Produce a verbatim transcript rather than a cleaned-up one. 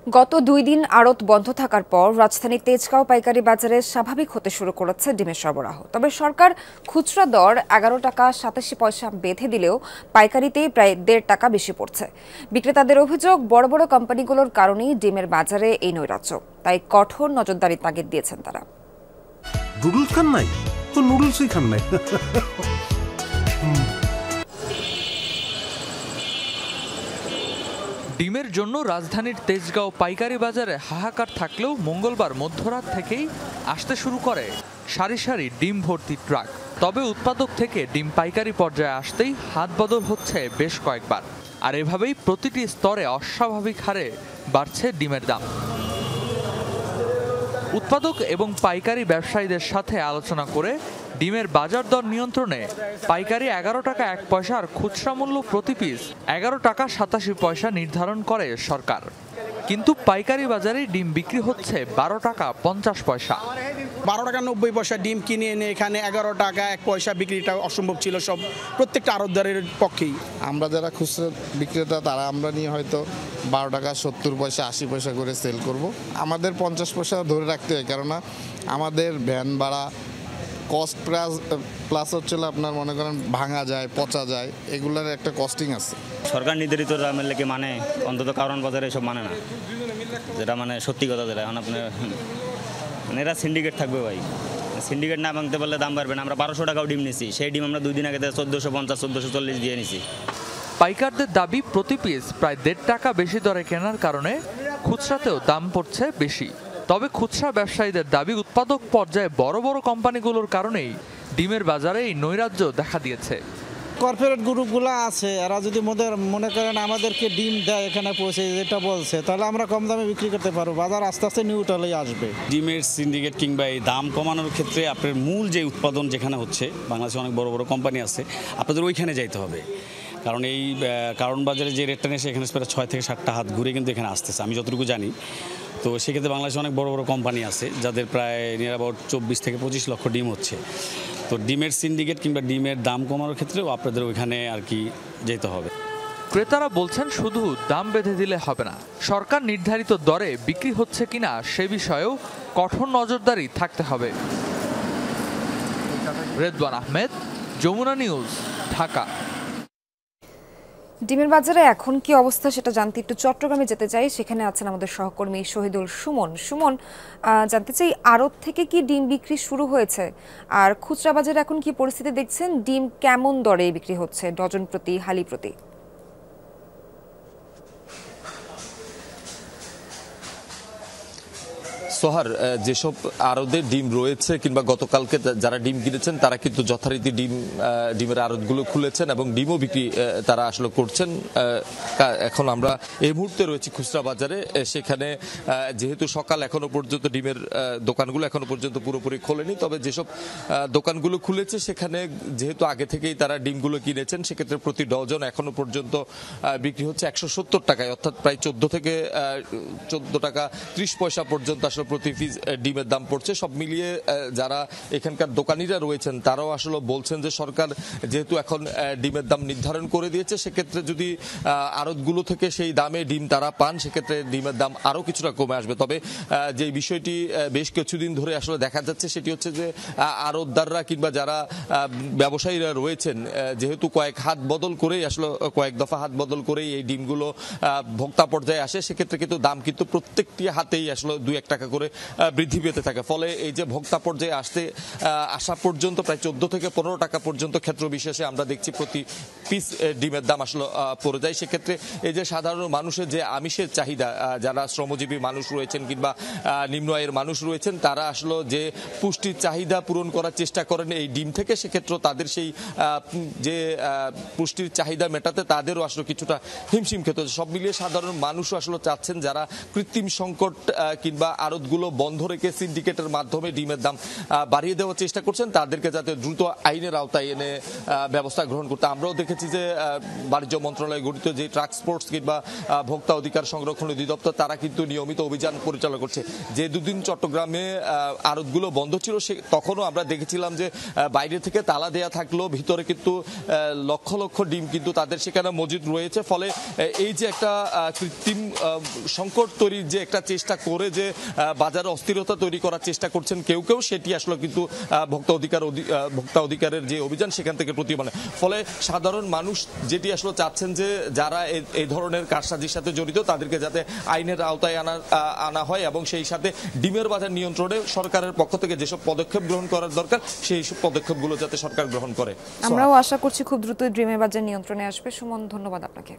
গত দুই দিন আড়ত বন্ধ থাকার পর রাজধানীর তেজগাঁও পাইকারি বাজারে স্বাভাবিক হতে শুরু করেছে ডিমের সরবরাহ। তবে সরকার খুচরা দর এগারো টাকা সাতাশি পয়সা বেঁধে দিলেও পাইকারিতেই প্রায় দেড় টাকা বেশি পড়ছে। বিক্রেতাদের অভিযোগ, বড় বড় কোম্পানিগুলোর কারণেই ডিমের বাজারে এই নৈরাজ্য, তাই কঠোর নজরদারি তাগিদ দিয়েছেন তারা। নুডলস খান নাই তো নুডলসই খান নাই। ডিমের জন্য রাজধানীর তেজগাঁও পাইকারি বাজারে হাহাকার থাকলেও মঙ্গলবার মধ্যরাত থেকেই আসতে শুরু করে সারি সারি ডিম ভর্তি ট্রাক। তবে উৎপাদক থেকে ডিম পাইকারি পর্যায়ে আসতেই হাত বদল হচ্ছে বেশ কয়েকবার, আর এভাবেই প্রতিটি স্তরে অস্বাভাবিক হারে বাড়ছে ডিমের দাম। উৎপাদক এবং পাইকারি ব্যবসায়ীদের সাথে আলোচনা করে ডিমের বাজার দর নিয়ন্ত্রণে পাইকারি এগারো টাকা এক পয়সা আর খুচরা মূল্য প্রতি পিস এগারো টাকা সাতাশি পয়সা নির্ধারণ করে সরকার। কিন্তু পাইকারি বাজারে ডিম বিক্রি হচ্ছে বারো টাকা পঞ্চাশ পয়সা। বারো টাকা নব্বই পয়সা ডিম কিনে এনে এখানে এগারো টাকা এক পয়সা বিক্রিটা অসম্ভব ছিল সব প্রত্যেকটা আড়তদারের পক্ষেই। আমরা যারা খুচরা বিক্রেতা তারা আমরা নিয়ে হয়তো বারো টাকা সত্তর পয়সা আশি পয়সা করে সেল করব। আমাদের পঞ্চাশ পয়সা ধরে রাখতে হয়, কেননা আমাদের ভ্যান ভাড়া কস্ট প্লাস প্লাস হচ্ছে আপনার মনে করেন ভাঙা যায় পচা যায়, এগুলার একটা কস্টিং আছে। সরকার নির্ধারিত দামের লেগে মানে অন্তত কারণ বাজারে এসব মানে না, যেটা মানে সত্যি কথা যেটা এখন আপনার মানে এরা সিন্ডিকেট থাকবে ভাই, সিন্ডিকেট না ভাঙতে পারলে দাম বাড়বে না। আমরা বারোশো টাকাও ডিম নিছি, সেই ডিম আমরা দুই দিন আগে চোদ্দোশো পঞ্চাশ চোদ্দোশো চল্লিশ দিয়ে নিছি। পাইকারদের দাবি প্রতি পিস প্রায় দেড় টাকা বেশি দরে কেনার কারণে খুচরাতেও দাম পড়ছে বেশি। তবে খুচরা ব্যবসায়ীদের দাবি উৎপাদক পর্যায়ে বড় বড় কোম্পানিগুলোর কারণেই ডিমের বাজারে এই নৈরাজ্য দেখা দিয়েছে। কর্পোরেট গ্রুপগুলো আছে, এরা যদি মনে করেন আমাদেরকে ডিম দেয় এখানে পৌঁছে যেটা বলছে, তাহলে আমরা কম দামে বিক্রি করতে পারবো, বাজার আস্তে আস্তে নিউট্রালেই আসবে। ডিমের সিন্ডিকেট কিংবা এই দাম কমানোর ক্ষেত্রে আপনার মূল যে উৎপাদন যেখানে হচ্ছে, বাংলাদেশে অনেক বড় বড় কোম্পানি আছে, আপনাদের ওইখানে যাইতে হবে। কারণ এই কারণ বাজারে যে রেটটা নেই সেখানে প্রায় ছয় থেকে সাতটা হাত ঘুরে কিন্তু এখানে আসতেছে আমি যতটুকু জানি। তো সেক্ষেত্রে বাংলাদেশে অনেক বড় বড় কোম্পানি আছে যাদের প্রায় নিয়ার অ্যাবাউট চব্বিশ থেকে পঁচিশ লক্ষ ডিম হচ্ছে। তো ডিমের সিন্ডিকেট কিংবা ডিমের দাম কমানোর ক্ষেত্রেও আপনাদের ওইখানে আর কি যেতে হবে। ক্রেতারা বলছেন শুধু দাম বেঁধে দিলে হবে না, সরকার নির্ধারিত দরে বিক্রি হচ্ছে কিনা সে বিষয়েও কঠোর নজরদারি থাকতে হবে। রেদওয়ান আহমেদ, যমুনা নিউজ, ঢাকা। ডিমের বাজারে এখন কি অবস্থা সেটা জানতে একটু চট্টগ্রামে যেতে চাই। সেখানে আছেন আমাদের সহকর্মী শহীদুল সুমন। সুমন, জানতে চাই আড়ত থেকে কি ডিম বিক্রি শুরু হয়েছে, আর খুচরা বাজারে এখন কি পরিস্থিতি দেখছেন? ডিম কেমন দরে বিক্রি হচ্ছে ডজন প্রতি, হালি প্রতি? সোহার, যেসব আড়তের ডিম রয়েছে কিংবা গতকালকে যারা ডিম কিনেছেন তারা কিন্তু যথারীতি ডিম ডিমের আড়তগুলো খুলেছেন এবং ডিমও বিক্রি তারা আসলে করছেন। এখন আমরা এই মুহূর্তে রয়েছি খুচরা বাজারে, সেখানে যেহেতু সকাল এখনো পর্যন্ত ডিমের দোকানগুলো এখনো পর্যন্ত পুরোপুরি খোলেনি, তবে যেসব দোকানগুলো খুলেছে সেখানে যেহেতু আগে থেকেই তারা ডিমগুলো কিনেছেন সেক্ষেত্রে প্রতি ডজন এখনো পর্যন্ত বিক্রি হচ্ছে একশো সত্তর টাকায়, অর্থাৎ প্রায় চোদ্দ থেকে চোদ্দ টাকা ত্রিশ পয়সা পর্যন্ত আসলে প্রতি পিস ডিমের দাম পড়ছে। সব মিলিয়ে যারা এখানকার দোকানিরা রয়েছেন তারাও আসলে বলছেন যে সরকার যেহেতু এখন ডিমের দাম নির্ধারণ করে দিয়েছে, সেক্ষেত্রে যদি আড়তগুলো থেকে সেই দামে ডিম তারা পান সেক্ষেত্রে ডিমের দাম আরও কিছুটা কমে আসবে। তবে যে বিষয়টি বেশ কিছুদিন ধরে আসলে দেখা যাচ্ছে সেটি হচ্ছে যে আড়তদাররা কিংবা যারা ব্যবসায়ীরা রয়েছেন যেহেতু কয়েক হাত বদল করেই আসলে কয়েক দফা হাত বদল করেই এই ডিমগুলো ভোক্তা পর্যায়ে আসে, সেক্ষেত্রে কিন্তু দাম কিন্তু প্রত্যেকটি হাতেই আসলে দুই এক টাকা করে বৃদ্ধি পেতে থাকে। ফলে এই যে ভোক্তা পর্যায়ে আসতে আসা পর্যন্ত প্রায় চোদ্দ থেকে পনেরো টাকা পর্যন্ত ক্ষেত্র বিশেষে আমরা দেখছি প্রতি পিস ডিমের দাম আসলে পড়ে যায়। সেক্ষেত্রে এই যে সাধারণ মানুষের যে আমিষের চাহিদা, যারা শ্রমজীবী মানুষ রয়েছেন কিংবা নিম্ন আয়ের মানুষ রয়েছেন তারা আসলে যে পুষ্টির চাহিদা পূরণ করার চেষ্টা করেন এই ডিম থেকে, সেক্ষেত্রে তাদের সেই যে পুষ্টির চাহিদা মেটাতে তাদেরও আসলে কিছুটা হিমশিম খেতে হচ্ছে। সব মিলিয়ে সাধারণ মানুষও আসলে চাচ্ছেন যারা কৃত্রিম সংকট কিংবা আরো আড়তগুলো বন্ধ রেখে সিন্ডিকেটের মাধ্যমে ডিমের দাম বাড়িয়ে দেওয়ার চেষ্টা করছেন, তাদেরকে যাতে দ্রুত আইনের আওতায় এনে ব্যবস্থা গ্রহণ করতে। আমরাও দেখেছি যে বাণিজ্য মন্ত্রণালয় গঠিত যে ট্রান্সপোর্টস কিংবা ভোক্তা অধিকার সংরক্ষণ অধিদপ্তর তারা কিন্তু নিয়মিত অভিযান পরিচালনা করছে। যে দুদিন চট্টগ্রামে আড়তগুলো বন্ধ ছিল সে তখনও আমরা দেখেছিলাম যে বাইরে থেকে তালা দেয়া থাকলেও ভিতরে কিন্তু লক্ষ লক্ষ ডিম কিন্তু তাদের সেখানে মজুদ রয়েছে। ফলে এই যে একটা কৃত্রিম সংকট তৈরির যে একটা চেষ্টা করে যে বাজারে অস্থিরতা তৈরি করার চেষ্টা করছেন কেউ কেউ, সেটি আসলে কিন্তু ভোক্তা অধিকার ভোক্তা অধিকারের যে অভিযান সেখান থেকে প্রতিবাদ। ফলে সাধারণ মানুষ যেটি আসলে চাচ্ছেন যে যারা এই ধরনের কারসাজির সাথে জড়িত তাদেরকে যাতে আইনের আওতায় আনা আনা হয় এবং সেই সাথে ডিমের বাজার নিয়ন্ত্রণে সরকারের পক্ষ থেকে যেসব পদক্ষেপ গ্রহণ করার দরকার সেই সব পদক্ষেপগুলো যাতে সরকার গ্রহণ করে। আমরাও আশা করছি খুব দ্রুত ডিমের বাজার নিয়ন্ত্রণে আসবে। সুমন, ধন্যবাদ আপনাকে।